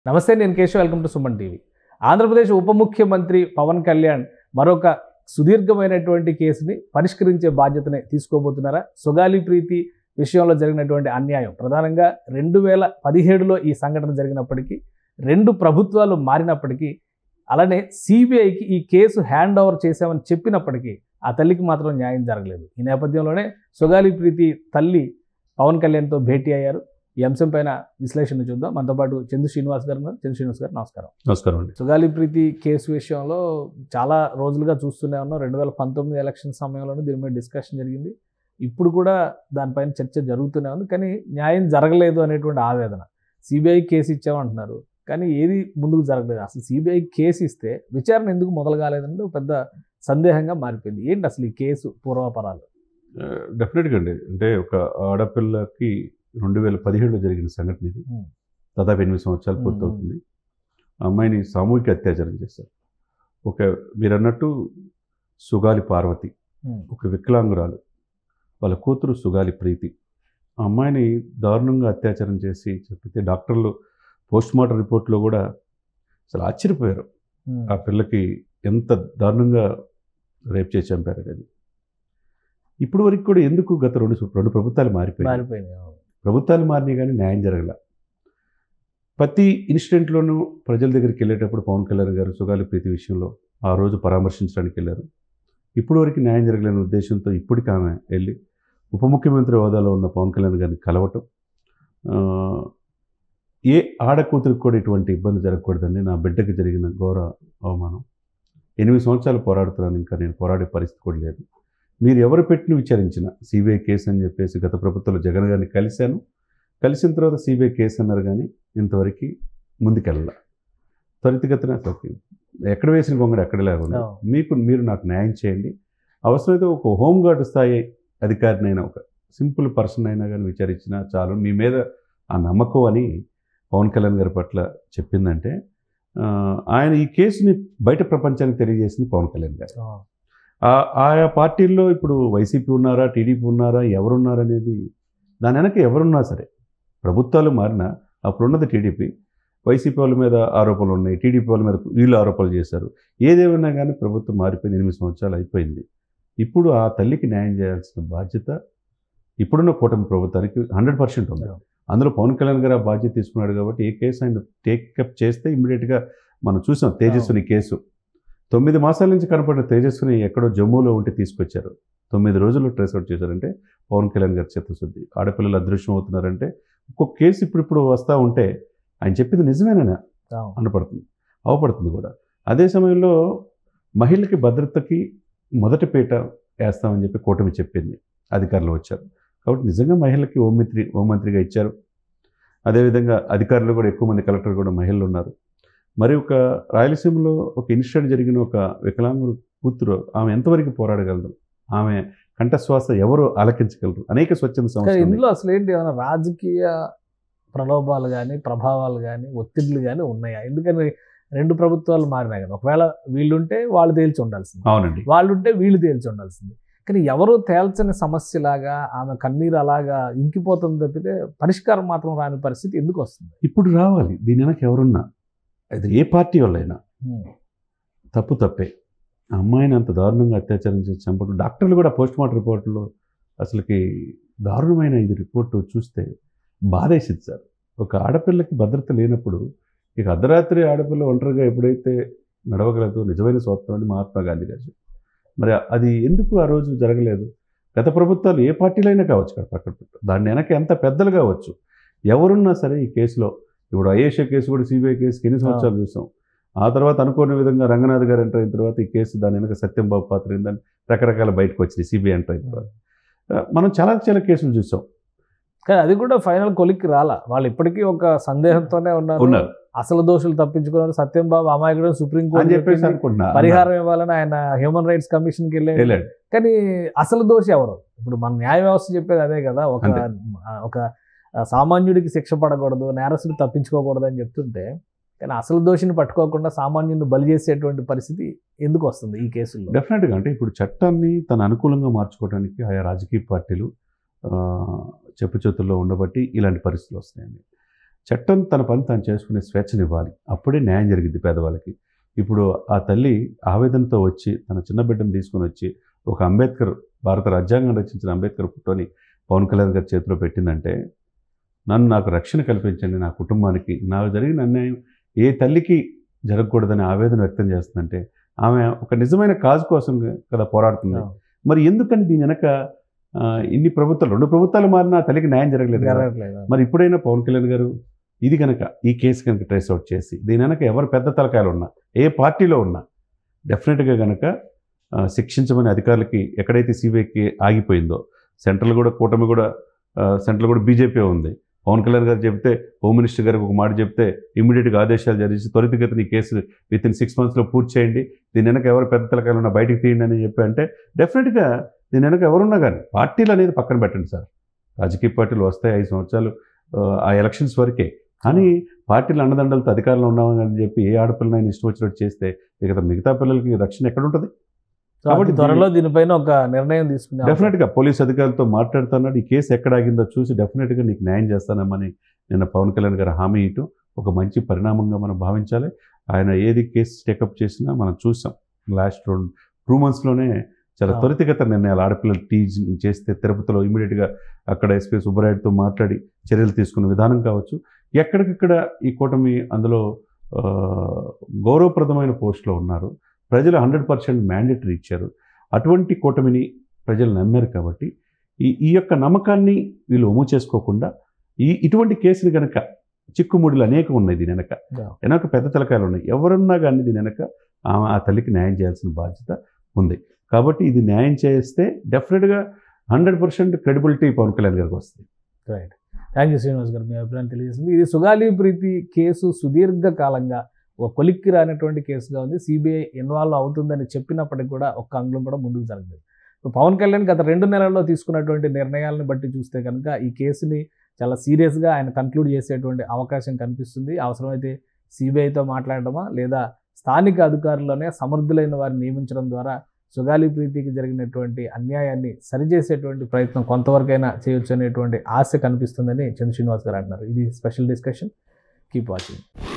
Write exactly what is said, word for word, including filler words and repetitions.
నమస్తే, నేను Keshav. Welcome to Suman TV. Andhra Pradesh ఉప ముఖ్యమంత్రి పవన్ కళ్యాణ్ మరొక సుదీర్ఘమైనటువంటి కేసుని పరిష్కరించే బాధ్యతని తీసుకోబోతున్నారా? సుగాలి ప్రీతి విషయంలో జరిగినటువంటి అన్యాయం, ప్రధానంగా రెండు వేల పదిహేడులో ఈ సంఘటన జరిగినప్పటికీ, రెండు ప్రభుత్వాలు మారినప్పటికీ, అలానే సిబిఐకి ఈ కేసు హ్యాండ్ ఓవర్ చేశామని చెప్పినప్పటికీ ఆ తల్లికి మాత్రం న్యాయం జరగలేదు. ఈ నేపథ్యంలోనే సుగాలి ప్రీతి తల్లి పవన్ కళ్యాణ్తో భేటీ అయ్యారు. ఈ అంశం పైన విశ్లేషణ చూద్దాం. మనతో పాటు చందు శ్రీనివాస్ గారు ఉన్నారు. చందు శ్రీనివాస్ గారు నమస్కారం. నమస్కారం అండి. సుగాలి ప్రీతి కేసు విషయంలో చాలా రోజులుగా చూస్తూనే ఉన్నాం. రెండు వేల పంతొమ్మిది ఎలక్షన్ సమయంలోనూ దీని మీద డిస్కషన్ జరిగింది. ఇప్పుడు కూడా దానిపైన చర్చ జరుగుతూనే ఉంది. కానీ న్యాయం జరగలేదు అనేటువంటి ఆవేదన. సిబిఐ కేసు ఇచ్చామంటున్నారు, కానీ ఏది ముందుకు జరగలేదు. అసలు సిబిఐ కేసు ఇస్తే విచారణ ఎందుకు మొదలు కాలేదంటే పెద్ద సందేహంగా మారిపోయింది. ఏంటి అసలు ఈ కేసు పూర్వాపరాలు? డెఫినెట్గా అండి. అంటే ఒక ఆడపిల్లకి రెండు వేల పదిహేడులో జరిగిన సంఘటన ఇది. దాదాపు ఎనిమిది సంవత్సరాలు పూర్తవుతుంది. ఆ అమ్మాయిని సామూహిక అత్యాచారం చేశారు. ఒక మీరు అన్నట్టు సుగాలి పార్వతి, ఒక వికలాంగురాలు, వాళ్ళ కూతురు సుగాలి ప్రీతి. ఆ అమ్మాయిని దారుణంగా అత్యాచారం చేసి చెప్పితే డాక్టర్లు పోస్ట్ మార్టం రిపోర్ట్లో కూడా అసలు ఆశ్చర్యపోయారు. ఆ పిల్లకి ఎంత దారుణంగా రేప్ చేసి చంపారు. అది ఇప్పుడు వరకు కూడా ఎందుకు గత రెండు రెండు ప్రభుత్వాలు మారిపోయాయి మారిపోయింది ప్రభుత్వాలు మారినాయి కానీ న్యాయం జరగల. ప్రతి ఇన్సిడెంట్లోనూ ప్రజల దగ్గరికి వెళ్ళేటప్పుడు పవన్ కళ్యాణ్ గారు సుగాలి ప్రీతి విషయంలో ఆ రోజు పరామర్శించడానికి వెళ్ళారు. ఇప్పుడు వరకు న్యాయం జరగలేని ఉద్దేశంతో ఇప్పటికి ఆమె వెళ్ళి ఉప ముఖ్యమంత్రి హోదాలో ఉన్న పవన్ కళ్యాణ్ గారిని కలవటం, ఏ ఆడకూతురికి కూడా ఇటువంటి ఇబ్బంది జరగకూడదండి, నా బిడ్డకి జరిగిన ఘోర అవమానం, ఎనిమిది సంవత్సరాలు పోరాడుతున్నాను, ఇంకా నేను పోరాడే పరిస్థితి కూడా లేదు, మీరు ఎవరు పెట్టిన విచారించిన సిబిఐ కేసు అని చెప్పేసి గత ప్రభుత్వంలో జగన్ గారిని కలిశాను, కలిసిన తర్వాత సిబిఐ కేసు అన్నారు, కానీ ఇంతవరకు ముందుకెళ్ళాల. త్వరితగతిన ఎక్కడ వేసిన కొంగడు ఎక్కడ లేకుండా మీకు మీరు నాకు న్యాయం చేయండి, అవసరమైతే ఒక హోంగార్డు స్థాయి అధికారినైనా, ఒక సింపుల్ పర్సన్ అయినా కానీ విచారించినా చాలు, మీ మీద ఆ నమ్మకం అని పవన్ కళ్యాణ్ గారి పట్ల చెప్పిందంటే, ఆయన ఈ కేసుని బయట ప్రపంచానికి తెలియజేసింది పవన్ కళ్యాణ్ గారు. ఆయా పార్టీల్లో ఇప్పుడు వైసీపీ ఉన్నారా, టీడీపీ ఉన్నారా, ఎవరున్నారనేది దాని వెనక ఎవరున్నా సరే, ప్రభుత్వాలు మారినా అప్పుడున్నది టీడీపీ, వైసీపీ వాళ్ళ మీద ఆరోపణలు ఉన్నాయి, టీడీపీ వాళ్ళ మీద వీళ్ళు ఆరోపణలు చేశారు. ఏదేమైనా కానీ ప్రభుత్వం మారిపోయింది, ఎనిమిది సంవత్సరాలు అయిపోయింది. ఇప్పుడు ఆ తల్లికి న్యాయం చేయాల్సిన బాధ్యత ఇప్పుడున్న కూటమి ప్రభుత్వానికి హండ్రెడ్ పర్సెంట్ ఉంది. అందులో పవన్ కళ్యాణ్ గారు ఆ బాధ్యత తీసుకున్నాడు కాబట్టి ఏ కేసు ఆయన టేకప్ చేస్తే ఇమ్మీడియట్గా మనం చూసాం. తేజస్విని కేసు తొమ్మిది మాసాల నుంచి కనపడిన తేజస్విని ఎక్కడో జమ్మూలో ఉంటే తీసుకొచ్చారు, తొమ్మిది రోజుల్లో ట్రేస్ అవుట్ చేశారంటే పవన్ కళ్యాణ్ గారి చిత్తశుద్ధి. ఆడపిల్లలు అదృశ్యం అవుతున్నారంటే ఒక్కొక్క కేసు ఇప్పుడు ఇప్పుడు వస్తూ ఉంటే ఆయన చెప్పింది నిజమేనా అనపడుతుంది, అవపడుతుంది కూడా. అదే సమయంలో మహిళకి భద్రతకి మొదటి పీట వేస్తామని చెప్పి కూటమి చెప్పింది, అధికారులు వచ్చారు కాబట్టి నిజంగా మహిళకి హోంమంత్రి హోంమంత్రిగా ఇచ్చారు. అదేవిధంగా అధికారులు కూడా ఎక్కువ మంది, కలెక్టర్ కూడా మహిళలు ఉన్నారు. మరి ఒక రాయలసీమలో ఒక ఇన్సిడెంట్ జరిగిన ఒక వికలాంగుడు కూతురు, ఆమె ఎంతవరకు పోరాడగలరు, ఆమె కంఠశ్వాస ఎవరు ఆలకించగలరు, అనేక స్వచ్ఛంద సంస్థలు. ఇందులో అసలు ఏంటి, ఏమైనా రాజకీయ ప్రలోభాలు కానీ, ప్రభావాలు కానీ, ఒత్తిడులు కానీ ఉన్నాయా? ఎందుకని రెండు ప్రభుత్వాలు మారినాయి కదా, ఒకవేళ వీళ్ళుంటే వాళ్ళు తేల్చి ఉండాల్సింది, అవునండి, వాళ్ళుంటే వీళ్ళు తేల్చి ఉండాల్సింది. కానీ ఎవరు తేల్చని సమస్యలాగా ఆమె కన్నీరు అలాగా ఇంకిపోతుంది తప్పితే పరిష్కారం మాత్రం రాని పరిస్థితి ఎందుకు వస్తుంది? ఇప్పుడు రావాలి. దీని వెనక ఎవరున్నా, అది ఏ పార్టీ వాళ్ళైనా తప్పు తప్పే. ఆ అమ్మాయిని అంత దారుణంగా అత్యాచారం చేసి చంపడం, డాక్టర్లు కూడా పోస్ట్ మార్టం రిపోర్టులో అసలుకి దారుణమైన ఇది రిపోర్టు చూస్తే బాధేసింది సార్. ఒక ఆడపిల్లకి భద్రత లేనప్పుడు ఇక అర్ధరాత్రి ఆడపిల్ల ఒంటరిగా ఎప్పుడైతే నడవగలదో నిజమైన స్వాతంత్రం అని మహాత్మా గాంధీ గారు. మరి అది ఎందుకు ఆ రోజు జరగలేదు? గత ప్రభుత్వాలు ఏ పార్టీలైనా కావచ్చు కదా, పక్కన పెట్టు, దాన్ని వెనక ఎంత పెద్దలు కావచ్చు, ఎవరున్నా సరే ఈ కేసులో ఇప్పుడు అయేషా కేసు కూడా సిబిఐ కేసుకి ఎన్ని సంవత్సరాలు చూసాం. ఆ తర్వాత అనుకోని విధంగా రంగనాథ్ గారు ఎంటర్ అయిన తర్వాత ఈ కేసు దాని వెనక సత్యంబాబు పాత్ర ఏందని రకరకాల బయటకు వచ్చినాయి సిబిఐ ఎంటర్ అయిన తర్వాత. మనం చాలా చాలా కేసులు చూసాం, కానీ అది కూడా ఫైనల్ కొలిక్కి రాలా. వాళ్ళు ఇప్పటికీ ఒక సందేహంతోనే ఉన్నారు. అసలు దోషులు తప్పించుకున్నారు, సత్యంబాబు అమాయకుడు, సుప్రీంకోర్టు చెప్పేసి అనుకుంటున్నా పరిహారం ఇవ్వాలని ఆయన హ్యూమన్ రైట్స్ కమిషన్కి వెళ్ళాడు. కానీ అసలు దోషి ఎవరు? ఇప్పుడు మన న్యాయ వ్యవస్థ చెప్పేది అదే కదా, ఒక ఒక సామాన్యుడికి శిక్ష పడకూడదు, నేరస్తుడు తప్పించుకోకూడదు అని చెప్తుంటే, కానీ అసలు దోషిని పట్టుకోకుండా సామాన్యుడిని బలి చేసేటువంటి పరిస్థితి ఎందుకు వస్తుంది ఈ కేసుల్లో? డెఫినెట్గా అంటే ఇప్పుడు చట్టాన్ని తన అనుకూలంగా మార్చుకోవడానికి ఆయా రాజకీయ పార్టీలు చెప్పు చేతుల్లో ఉండబట్టి ఇలాంటి పరిస్థితులు వస్తున్నాయండి. చట్టం తన పని తాను చేసుకునే స్వేచ్ఛనివ్వాలి, అప్పుడే న్యాయం జరిగింది పేదవాళ్ళకి. ఇప్పుడు ఆ తల్లి ఆవేదనతో వచ్చి తన చిన్న బిడ్డను తీసుకొని వచ్చి ఒక అంబేద్కర్, భారత రాజ్యాంగం రచించిన అంబేద్కర్ ఫోటోని పవన్ కళ్యాణ్ గారి చేతిలో పెట్టిందంటే, నన్ను నాకు రక్షణ కల్పించండి, నా కుటుంబానికి నాకు జరిగిన అన్యాయం ఏ తల్లికి జరగకూడదని ఆవేదన వ్యక్తం చేస్తుందంటే, ఆమె ఒక నిజమైన కాజ్ కోసం కదా పోరాడుతుంది. మరి ఎందుకని దీని వెనక ఇన్ని ప్రభుత్వాలు, రెండు ప్రభుత్వాలు మారినా ఆ తల్లికి న్యాయం జరగలేదు కదా. మరి ఇప్పుడైనా పవన్ కళ్యాణ్ గారు ఇది కనుక ఈ కేసు కనుక ట్రేస్ అవుట్ చేసి దీని వెనక ఎవరు పెద్ద తలకాయలు ఉన్నా, ఏ పార్టీలో ఉన్నా డెఫినెట్గా కనుక శిక్షించమని అధికారులకి, ఎక్కడైతే సిబిఐకి ఆగిపోయిందో, సెంట్రల్ కూడా కూటమి కూడా, సెంట్రల్ కూడా బీజేపీ ఉంది. పవన్ కళ్యాణ్ గారు చెప్తే, హోమ్ మినిస్టర్ గారికి ఒక మాట చెప్తే ఇమీడియట్గా ఆదేశాలు జారీ చేసి త్వరితగతిన ఈ కేసు విత్ ఇన్ సిక్స్ మంత్స్లో పూర్తి చేయండి, దీని వెనక ఎవరు పెద్ద తలకాయలు ఉన్నా బయటికి తీయండి అని చెప్పి అంటే, డెఫినెట్గా దీని వెనక ఎవరున్నా కానీ పార్టీలు అనేది పక్కన పెట్టండి సార్. రాజకీయ పార్టీలు వస్తాయి ఐదు సంవత్సరాలు ఆ ఎలక్షన్స్ వరకే, కానీ పార్టీలు అండదండలతో అధికారంలో ఉన్నామని చెప్పి ఏ ఆడపిల్లనైనా ఇష్టం వచ్చినట్టు చేస్తే మిగతా మిగతా పిల్లలకి రక్షణ ఎక్కడ ఉంటుంది? కాబట్టి త్వరలో దీనిపైన ఒక నిర్ణయం తీసుకుని డెఫినెట్గా పోలీస్ అధికారులతో మాట్లాడుతున్నాడు. ఈ కేసు ఎక్కడ ఆగిందో చూసి డెఫినెట్గా నీకు న్యాయం చేస్తానమ్మని నిన్న పవన్ కళ్యాణ్ గారు హామీ ఇవ్వటం ఒక మంచి పరిణామంగా మనం భావించాలి. ఆయన ఏది కేసు టేకప్ చేసినా మనం చూసాం, లాస్ట్ రెండు టూ మంత్స్లోనే చాలా త్వరితగత నిర్ణయాలు. ఆడపిల్లలు టీజ్ చేస్తే తిరుపతిలో ఇమీడియట్గా అక్కడ ఎస్పీ సుబ్బరాయుడుతో మాట్లాడి చర్యలు తీసుకున్న విధానం కావచ్చు. ఎక్కడికక్కడ ఈ కూటమి అందులో గౌరవప్రదమైన పోస్టులో ఉన్నారు. ప్రజలు హండ్రెడ్ పర్సెంట్ మ్యాండేటరీ ఇచ్చారు. అటువంటి కూటమిని ప్రజలు నమ్మారు కాబట్టి ఈ ఈ యొక్క నమ్మకాన్ని వీళ్ళు ఒమ్ము చేసుకోకుండా ఈ ఇటువంటి కేసులు కనుక చిక్కుముడులు అనేకం ఉన్నాయి దీని వెనక, వెనక పెద్ద తలకాయలు ఉన్నాయి. ఎవరున్నా కానీ దీని వెనక ఆ తల్లికి న్యాయం చేయాల్సిన బాధ్యత ఉంది. కాబట్టి ఇది న్యాయం చేస్తే డెఫినెట్గా hundred percent credibility Pawan Kalyan గారికి వస్తుంది. రైట్, థ్యాంక్ యూ శ్రీనివాస్ గారు, మీ అభిప్రాయం తెలియజేసింది. ఇది సుగాలి ప్రీతి కేసు సుదీర్ఘకాలంగా ఒక కొలిక్కి రానటువంటి కేసుగా ఉంది. సిబిఐ ఇన్వాల్వ్ అవుతుందని చెప్పినప్పటికి కూడా ఒక్క అంగుళం కూడా ముందుకు జరగలేదు. పవన్ కళ్యాణ్ గత రెండు నెలల్లో తీసుకున్నటువంటి నిర్ణయాలను బట్టి చూస్తే కనుక ఈ కేసుని చాలా సీరియస్గా ఆయన కంక్లూడ్ చేసేటువంటి అవకాశం కనిపిస్తుంది. అవసరమైతే సిబిఐతో మాట్లాడడమా లేదా స్థానిక అధికారుల్లోనే సమర్థులైన వారిని నియమించడం ద్వారా సుగాలి ప్రీతికి జరిగినటువంటి అన్యాయాన్ని సరిచేసేటువంటి ప్రయత్నం కొంతవరకైనా చేయొచ్చు అనేటువంటి ఆశ కనిపిస్తుందని చంద్ర శ్రీనివాస్ గారు అంటున్నారు. ఇది స్పెషల్ డిస్కషన్. Keep watching.